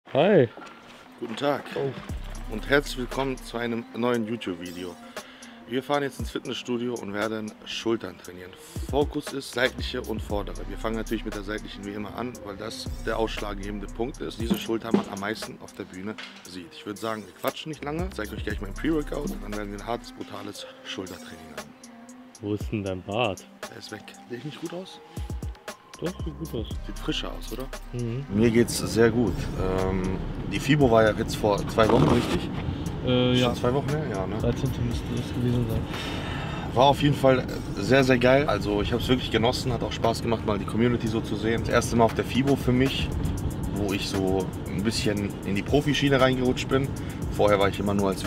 Hi. Guten Tag und herzlich willkommen zu einem neuen YouTube-Video. Wir fahren jetzt ins Fitnessstudio und werden Schultern trainieren. Fokus ist seitliche und vordere. Wir fangen natürlich mit der seitlichen wie immer an, weil das der ausschlaggebende Punkt ist. Diese Schulter man am meisten auf der Bühne sieht. Ich würde sagen, wir quatschen nicht lange. Ich zeige euch gleich mein Pre-Workout. Dann werden wir ein hartes, brutales Schultertraining haben. Wo ist denn dein Bart? Der ist weg. Sehe ich nicht gut aus? Doch, sieht gut aus. Sieht frischer aus, oder? Mhm. Mir geht's sehr gut. Die FIBO war ja jetzt vor 2 Wochen, richtig? Ja. Schon 2 Wochen her? Ja, ne? 13. müsste das gewesen sein. War auf jeden Fall sehr, sehr geil. Also ich habe es wirklich genossen, hat auch Spaß gemacht, mal die Community so zu sehen. Das erste Mal auf der FIBO für mich, wo ich so ein bisschen in die Profischiene reingerutscht bin. Vorher war ich immer nur als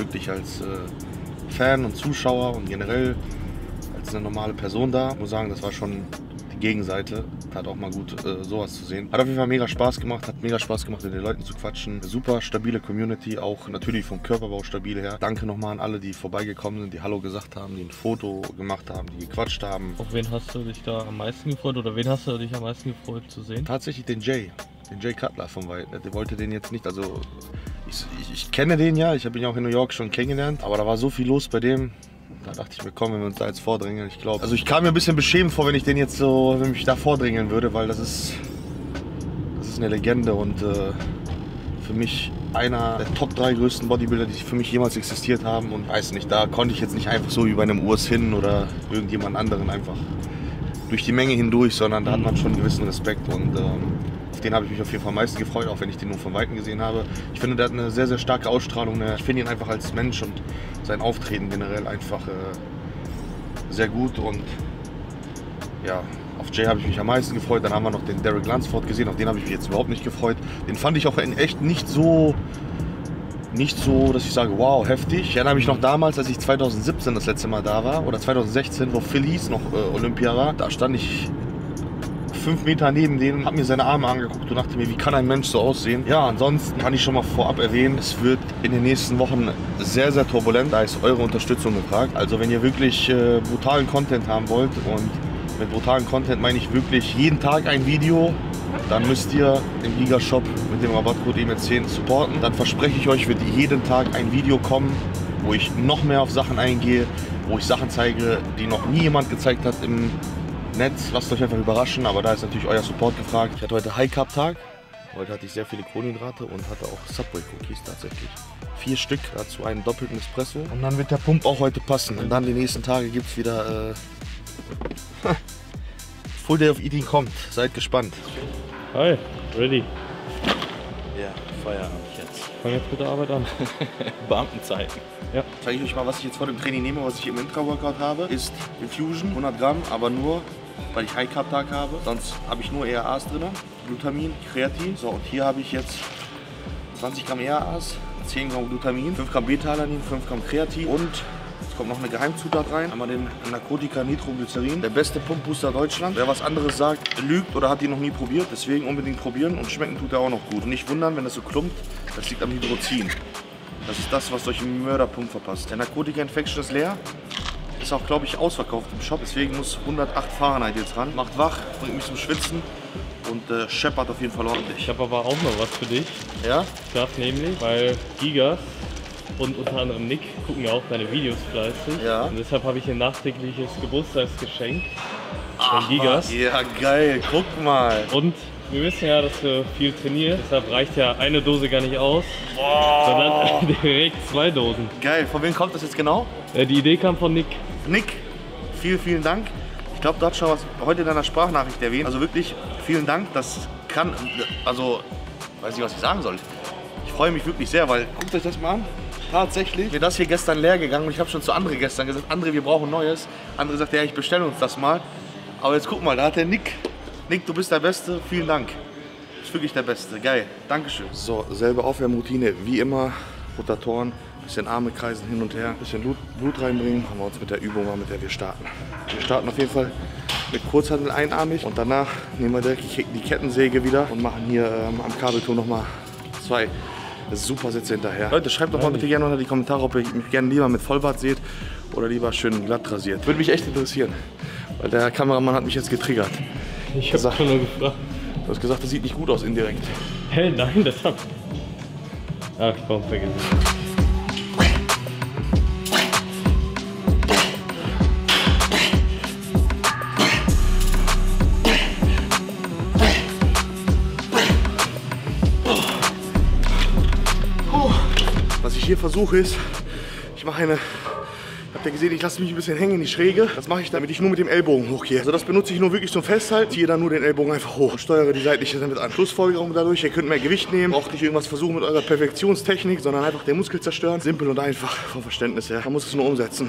Fan und Zuschauer und generell als eine normale Person da. Ich muss sagen, das war schon die Gegenseite. Hat auch mal gut sowas zu sehen. Hat auf jeden Fall mega Spaß gemacht, hat mega Spaß gemacht, mit den Leuten zu quatschen. Super stabile Community, auch natürlich vom Körperbau stabil her. Danke nochmal an alle, die vorbeigekommen sind, die Hallo gesagt haben, die ein Foto gemacht haben, die gequatscht haben. Auf wen hast du dich da am meisten gefreut oder wen hast du dich am meisten gefreut zu sehen? Tatsächlich den Jay Cutler von White. Der wollte den jetzt nicht, also ich kenne den ja, ich habe ihn auch in New York schon kennengelernt, aber da war so viel los bei dem. Da dachte ich mir, komm, wenn wir uns da jetzt vordrängeln, ich glaube. Also ich kam mir ein bisschen beschämend vor, wenn ich mich da vordrängeln würde, weil das ist eine Legende und für mich einer der Top 3 größten Bodybuilder, die für mich jemals existiert haben. Und weiß nicht, da konnte ich jetzt nicht einfach so wie bei einem Urs hin oder irgendjemand anderen einfach durch die Menge hindurch, sondern da hat man schon einen gewissen Respekt und auf den habe ich mich auf jeden Fall am meisten gefreut, auch wenn ich den nur von Weitem gesehen habe. Ich finde, der hat eine sehr, sehr starke Ausstrahlung. Ich finde ihn einfach als Mensch und sein Auftreten generell einfach sehr gut. Und ja, auf Jay habe ich mich am meisten gefreut. Dann haben wir noch den Derek Lunsford gesehen, auf den habe ich mich jetzt überhaupt nicht gefreut. Den fand ich auch in echt nicht so, dass ich sage, wow, heftig. Ich erinnere mich noch damals, als ich 2017 das letzte Mal da war, oder 2016, wo Phillies noch Olympia war. Da stand ich 5 Meter neben denen, habe mir seine Arme angeguckt und dachte mir, wie kann ein Mensch so aussehen? Ja, ansonsten kann ich schon mal vorab erwähnen, es wird in den nächsten Wochen sehr, sehr turbulent. Da ist eure Unterstützung gefragt. Also wenn ihr wirklich brutalen Content haben wollt, und mit brutalen Content meine ich wirklich jeden Tag ein Video, dann müsst ihr im Giga-Shop mit dem Rabattcode EML10 supporten. Dann verspreche ich euch, wird jeden Tag ein Video kommen, wo ich noch mehr auf Sachen eingehe, wo ich Sachen zeige, die noch nie jemand gezeigt hat im Netz. Lasst euch einfach überraschen, aber da ist natürlich euer Support gefragt. Ich hatte heute High-Carb-Tag. Heute hatte ich sehr viele Kohlenhydrate und hatte auch Subway-Cookies tatsächlich. 4 Stück, dazu einen doppelten Espresso. Und dann wird der Pump auch heute passen. Und dann die nächsten Tage gibt es wieder Full Day of Eating kommt. Seid gespannt. Hi, ready. Ja, Feierabend jetzt. Fang jetzt mit der Arbeit an. Beamtenzeiten. Ja. Zeige ich euch mal, was ich jetzt vor dem Training nehme, was ich im Intra-Workout habe. Ist Infusion, 100 Gramm, aber nur, weil ich High-Carb-Tag habe. Sonst habe ich nur ERAs drin, Glutamin, Kreatin. So, und hier habe ich jetzt 20 Gramm ERAs, 10 Gramm Glutamin, 5 Gramm Beta-Alanin, 5 Gramm Kreatin und jetzt kommt noch eine Geheimzutat rein. Einmal den Narkotika Nitroglycerin. Der beste Pumpbooster Deutschlands. Wer was anderes sagt, lügt oder hat ihn noch nie probiert. Deswegen unbedingt probieren und schmecken tut er auch noch gut. Und nicht wundern, wenn das so klumpt, das liegt am Hydrozin. Das ist das, was euch im Mörderpump verpasst. Der Narkotika Infection ist leer. Ist auch, glaube ich, ausverkauft im Shop. Deswegen muss 108 Fahrenheit jetzt ran. Macht wach, bringt mich zum Schwitzen und scheppert auf jeden Fall ordentlich. Ich habe aber auch noch was für dich. Ja? Das nämlich, weil Gigas und unter anderem Nick gucken ja auch deine Videos fleißig. Ja. Und deshalb habe ich ein nachträgliches Geburtstagsgeschenk von Gigas. Ja, geil. Guck mal. Und wir wissen ja, dass du viel trainierst, deshalb reicht ja eine Dose gar nicht aus, sondern direkt 2 Dosen. Geil. Von wem kommt das jetzt genau? Die Idee kam von Nick. Nick, vielen Dank. Ich glaube, du hast schon was heute in deiner Sprachnachricht erwähnt. Also wirklich vielen Dank. Das kann, also, weiß nicht, was ich sagen soll. Ich freue mich wirklich sehr, weil, guckt euch das mal an. Tatsächlich, mir das hier gestern leer gegangen und ich habe schon zu André gestern gesagt, André, wir brauchen Neues. André sagte, ja, ich bestelle uns das mal. Aber jetzt guck mal, da hat der Nick, du bist der Beste, vielen Dank. Du bist wirklich der Beste, geil, Dankeschön. So, selbe Aufwärmroutine, wie immer, Rotatoren, bisschen Arme kreisen hin und her, bisschen Blut reinbringen. Haben wir uns mit der Übung mal, mit der wir starten. Wir starten auf jeden Fall mit Kurzhantel einarmig und danach nehmen wir direkt die Kettensäge wieder und machen hier am Kabelturm nochmal 2 Supersätze hinterher. Leute, schreibt doch mal bitte gerne unter die Kommentare, ob ihr mich gerne lieber mit Vollbart seht oder lieber schön glatt rasiert. Würde mich echt interessieren, weil der Kameramann hat mich jetzt getriggert. Ich habe schon nur gefragt. Du hast gesagt, das sieht nicht gut aus indirekt. Hä, nein, das hat Ach komm, vergiss es. Was ich hier versuche ist, ich mache eine, habt ihr gesehen, ich lasse mich ein bisschen hängen in die Schräge. Das mache ich, damit ich nur mit dem Ellbogen hochgehe. Also das benutze ich nur wirklich zum Festhalten. Ziehe dann nur den Ellbogen einfach hoch und steuere die seitliche damit an. Schlussfolgerung dadurch, ihr könnt mehr Gewicht nehmen. Braucht nicht irgendwas versuchen mit eurer Perfektionstechnik, sondern einfach den Muskel zerstören. Simpel und einfach vom Verständnis her. Man muss es nur umsetzen.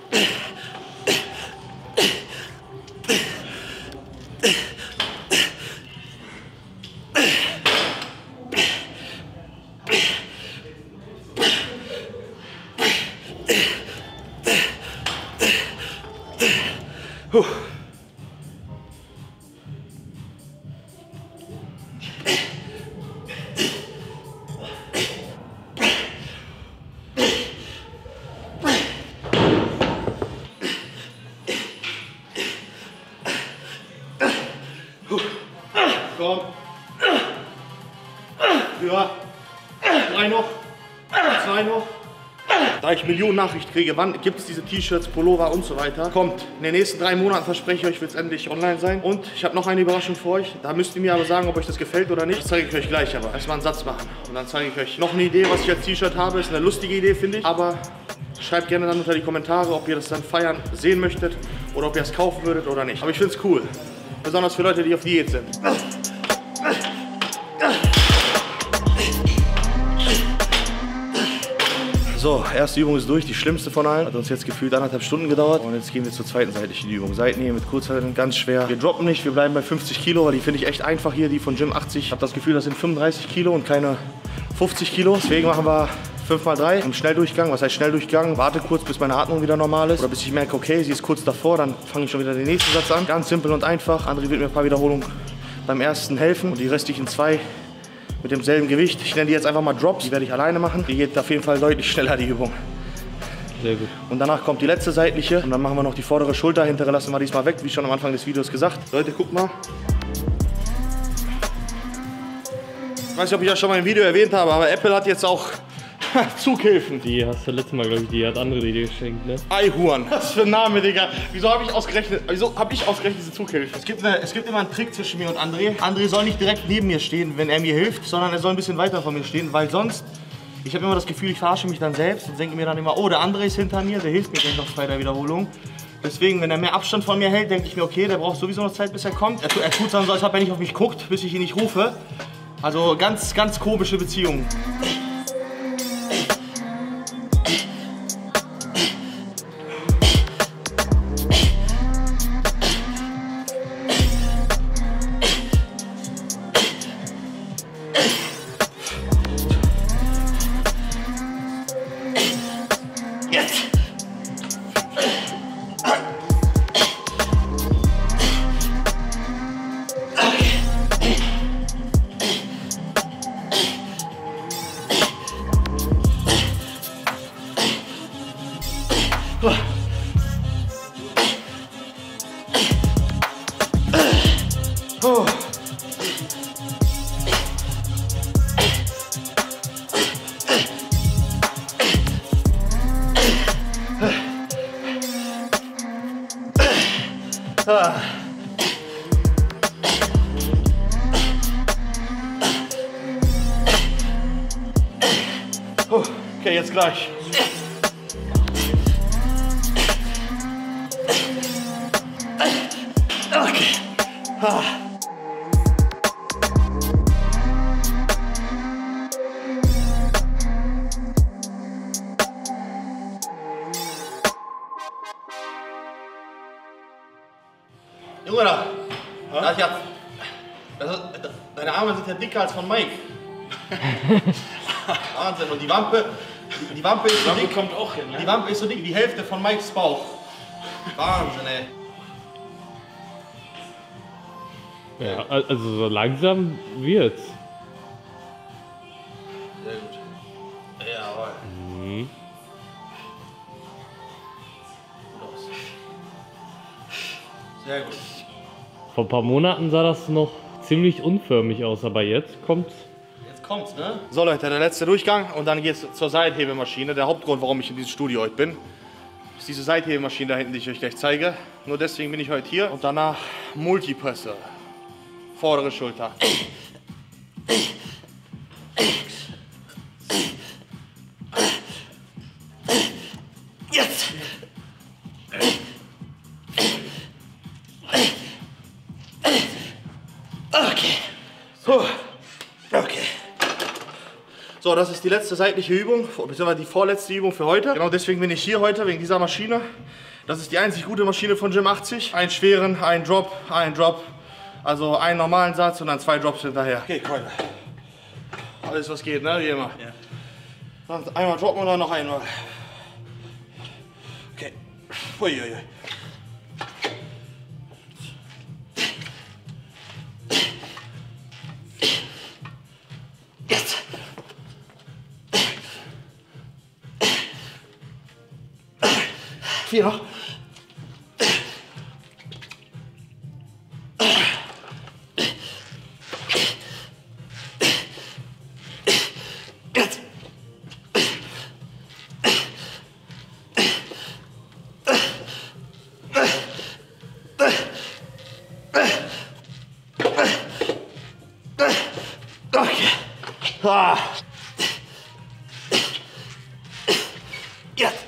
Komm. Ja. 3 noch. 2 noch. Da ich Millionen Nachrichten kriege, wann gibt es diese T-Shirts, Pullover und so weiter, kommt. In den nächsten 3 Monaten, verspreche ich euch, wird es endlich online sein. Und ich habe noch eine Überraschung für euch. Da müsst ihr mir aber sagen, ob euch das gefällt oder nicht. Das zeige ich euch gleich, aber erstmal einen Satz machen. Und dann zeige ich euch noch eine Idee, was ich als T-Shirt habe. Ist eine lustige Idee, finde ich. Aber schreibt gerne dann unter die Kommentare, ob ihr das dann feiern sehen möchtet oder ob ihr es kaufen würdet oder nicht. Aber ich finde es cool. Besonders für Leute, die auf Diät sind. So, erste Übung ist durch, die schlimmste von allen. Hat uns jetzt gefühlt 1,5 Stunden gedauert. Und jetzt gehen wir zur zweiten seitlichen Übung. Seitenheben mit Kurzhalten, ganz schwer. Wir droppen nicht, wir bleiben bei 50 Kilo, weil die finde ich echt einfach hier, die von Gym 80. Ich habe das Gefühl, das sind 35 Kilo und keine 50 Kilo. Deswegen machen wir 5x3 im Schnelldurchgang. Was heißt Schnelldurchgang? Warte kurz, bis meine Atmung wieder normal ist. Oder bis ich merke, okay, sie ist kurz davor. Dann fange ich schon wieder den nächsten Satz an. Ganz simpel und einfach. André wird mir ein paar Wiederholungen beim ersten helfen. Und die restlichen 2 mit demselben Gewicht. Ich nenne die jetzt einfach mal Drops. Die werde ich alleine machen. Die geht auf jeden Fall deutlich schneller, die Übung. Sehr gut. Und danach kommt die letzte seitliche. Und dann machen wir noch die vordere Schulter. Hintere lassen wir diesmal weg, wie schon am Anfang des Videos gesagt. Leute, guckt mal. Ich weiß nicht, ob ich das schon mal im Video erwähnt habe, aber Apple hat jetzt auch Zughilfen. Die hast du letztes Mal, glaube ich, die hat andere dir geschenkt, ne? Eihuhn. Was für ein Name, Digga. Wieso habe ich ausgerechnet diese Zughilfe? Es gibt immer einen Trick zwischen mir und André. André soll nicht direkt neben mir stehen, wenn er mir hilft, sondern er soll ein bisschen weiter von mir stehen, weil sonst, ich habe immer das Gefühl, ich verarsche mich dann selbst und denke mir dann immer, oh, der André ist hinter mir, der hilft mir gleich noch bei der Wiederholung. Deswegen, wenn er mehr Abstand von mir hält, denke ich mir, okay, der braucht sowieso noch Zeit, bis er kommt. Er tut dann so, als ob er nicht auf mich guckt, bis ich ihn nicht rufe. Also ganz, ganz komische Beziehungen. Okay, jetzt gleich. Okay. Junge, deine Arme sind ja dicker als von Mike. Wahnsinn. Und die Wampe ist so dick. Kommt auch hin, ne? Die Wampe ist so dick wie die Hälfte von Mikes Bauch. Wahnsinn, ey. Ja, also so langsam wird's. Sehr gut. Jawohl. Mhm. Sehr gut. Vor ein paar Monaten sah das noch ziemlich unförmig aus, aber jetzt kommt's kommt's, ne? So Leute, der letzte Durchgang und dann geht's zur Seithebemaschine. Der Hauptgrund, warum ich in diesem Studio heute bin, ist diese Seithebemaschine da hinten, die ich euch gleich zeige. Nur deswegen bin ich heute hier. Und danach Multipresse. Vordere Schulter. Jetzt! Okay. Okay. So, das ist die letzte seitliche Übung, beziehungsweise die vorletzte Übung für heute. Genau deswegen bin ich hier heute, wegen dieser Maschine. Das ist die einzig gute Maschine von Gym 80. Einen schweren, einen Drop. Also einen normalen Satz und dann 2 Drops hinterher. Okay, Freunde. Alles was geht, ne? Wie immer. Ja. Dann einmal droppen und dann noch einmal. Okay. Uiuiui. Jetzt. Vier noch. Okay. Ah. Jetzt.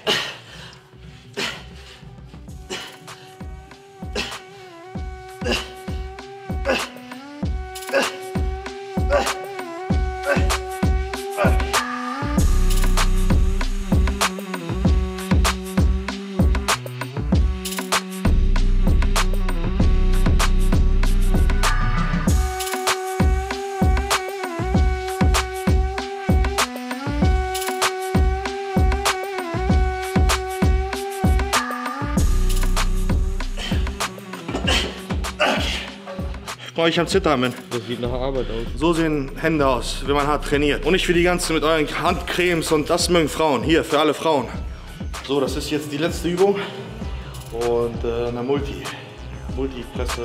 Ich am Zittern bin. Das sieht nach Arbeit aus. So sehen Hände aus, wenn man hart trainiert. Und nicht für die ganzen mit euren Handcremes und das mögen Frauen. Hier, für alle Frauen. So, das ist jetzt die letzte Übung. Und eine Multipresse.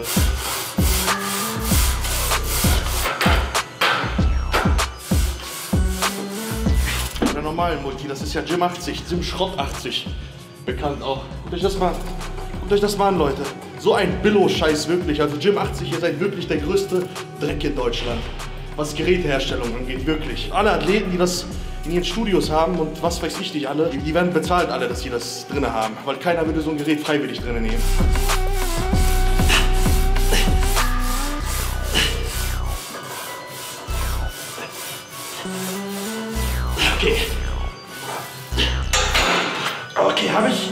Eine normale Multi, das ist ja Gym 80, Gym Schrott 80. Bekannt auch. Guckt euch das mal an, Leute. So ein Billo-Scheiß wirklich. Also Gym 80, ihr seid wirklich der größte Dreck in Deutschland. Was Geräteherstellung angeht, wirklich. Alle Athleten, die das in ihren Studios haben und was weiß ich nicht alle, die werden bezahlt alle, dass sie das drin haben. Weil keiner würde so ein Gerät freiwillig drin nehmen. Okay. Okay, habe ich.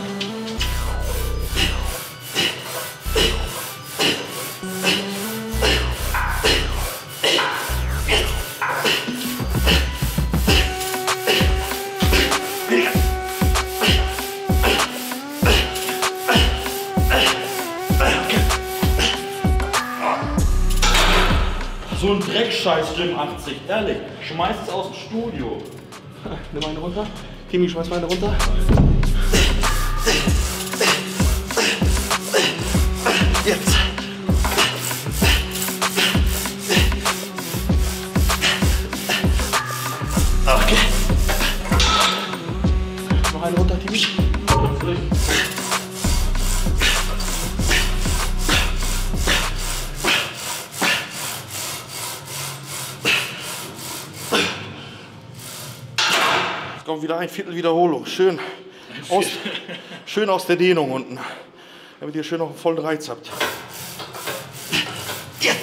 So ein Dreckscheiß Gym 80, ehrlich. Schmeiß es aus dem Studio. Nimm eine runter. Timmy, schmeiß mal eine runter. Jetzt. Okay. Noch eine runter, Timmy. Jetzt kommt wieder ein Viertel Wiederholung. Schön aus der Dehnung unten. Damit ihr schön noch einen vollen Reiz habt. Jetzt.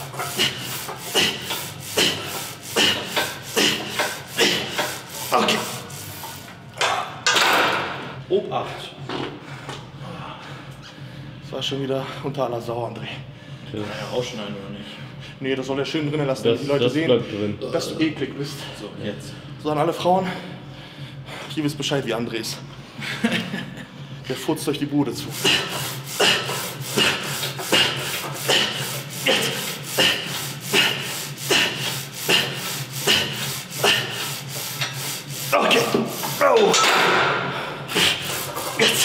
Okay. Obacht. Das war schon wieder unter aller Sau, André. Ja, rausschneiden oder nicht? Nee, das soll er schön drin lassen, damit die Leute sehen, dass du eklig bist. So, jetzt. So, an alle Frauen, ihr wisst Bescheid, wie André ist. Der furzt euch die Bude zu. Okay. Oh. Jetzt.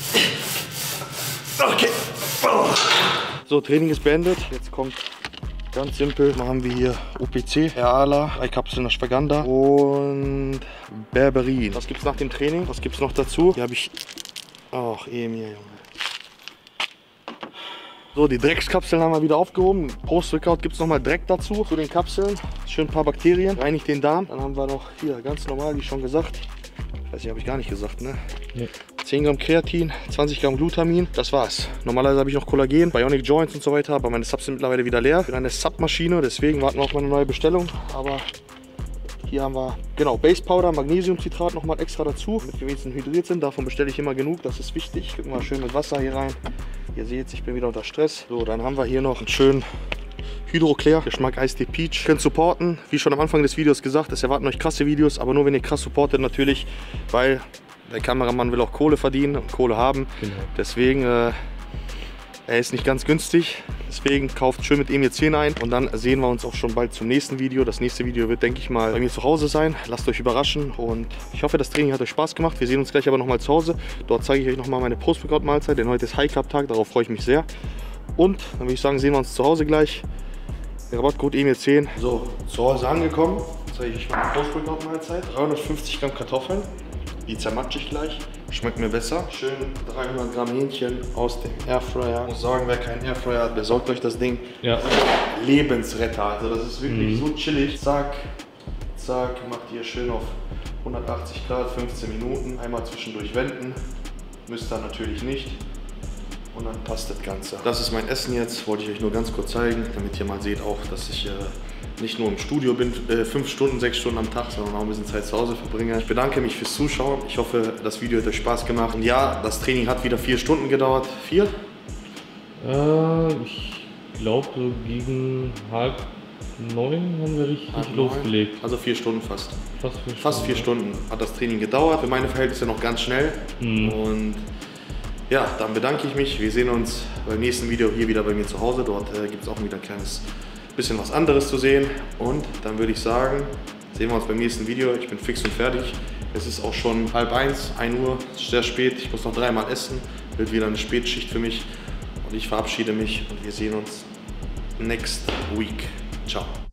Okay. Oh. So, Training ist beendet. Jetzt kommt Ganz simpel machen wir hier OPC, Erala, 3 Kapseln Ashwagandha und Berberin. Was gibt es nach dem Training? Was gibt es noch dazu? Hier habe ich... Ach, Emil, Junge. So, die Dreckskapseln haben wir wieder aufgehoben. Post-Workout gibt es nochmal Dreck dazu, zu den Kapseln. Schön ein paar Bakterien, reinigt den Darm. Dann haben wir noch hier ganz normal, wie schon gesagt. Ich weiß nicht, habe ich gar nicht gesagt, ne? Nee. 10 Gramm Kreatin, 20 Gramm Glutamin, das war's. Normalerweise habe ich noch Kollagen, Bionic Joints und so weiter, aber meine Subs sind mittlerweile wieder leer. Ich bin eine Sub-Maschine, deswegen warten wir auf meine neue Bestellung. Aber hier haben wir, genau, Base Powder, Magnesiumcitrat nochmal extra dazu, damit wir wenigstens hydriert sind. Davon bestelle ich immer genug, das ist wichtig. Gucken wir schön mit Wasser hier rein. Ihr seht, ich bin wieder unter Stress. So, dann haben wir hier noch einen schönen Hydroclear, Geschmack Eistee Peach. Könnt supporten, wie schon am Anfang des Videos gesagt, es erwarten euch krasse Videos, aber nur wenn ihr krass supportet natürlich, weil der Kameramann will auch Kohle verdienen und Kohle haben. Genau. Deswegen, er ist nicht ganz günstig. Deswegen kauft schön mit Emil 10 ein und dann sehen wir uns auch schon bald zum nächsten Video. Das nächste Video wird, denke ich mal, bei mir zu Hause sein. Lasst euch überraschen und ich hoffe, das Training hat euch Spaß gemacht. Wir sehen uns gleich aber nochmal zu Hause. Dort zeige ich euch nochmal meine Post-Workout-Mahlzeit, denn heute ist High-Carb-Tag, darauf freue ich mich sehr. Und dann würde ich sagen, sehen wir uns zu Hause gleich. Der Rabattcode Emil 10. So, zu Hause angekommen. Jetzt zeige ich meine Post-Workout-Mahlzeit. 350 Gramm Kartoffeln. Die zermatsche ich gleich. Schmeckt mir besser. Schön 300 Gramm Hähnchen aus dem Airfryer. Ich muss sagen, wer keinen Airfryer hat, besorgt euch das Ding. Ja. Lebensretter. Also das ist wirklich so chillig. Zack, zack, macht ihr schön auf 180 Grad, 15 Minuten. Einmal zwischendurch wenden. Müsst ihr natürlich nicht. Und dann passt das Ganze. Das ist mein Essen jetzt. Wollte ich euch nur ganz kurz zeigen, damit ihr mal seht auch, dass ich nicht nur im Studio bin, 5 Stunden, 6 Stunden am Tag, sondern auch ein bisschen Zeit zu Hause verbringe. Ich bedanke mich fürs Zuschauen. Ich hoffe, das Video hat euch Spaß gemacht. Und ja, das Training hat wieder 4 Stunden gedauert. 4? Ich glaube, so gegen 8:30 haben wir richtig losgelegt. Also 4 Stunden fast. Fast 4 Stunden hat das Training gedauert. Für meine Verhältnisse noch ganz schnell. Und ja, dann bedanke ich mich. Wir sehen uns beim nächsten Video hier wieder bei mir zu Hause. Dort gibt es auch wieder ein kleines bisschen was anderes zu sehen. Und dann würde ich sagen, sehen wir uns beim nächsten Video. Ich bin fix und fertig. Es ist auch schon 12:30, 1 Uhr, sehr spät. Ich muss noch 3-mal essen. Wird wieder eine Spätschicht für mich. Und ich verabschiede mich und wir sehen uns next week. Ciao.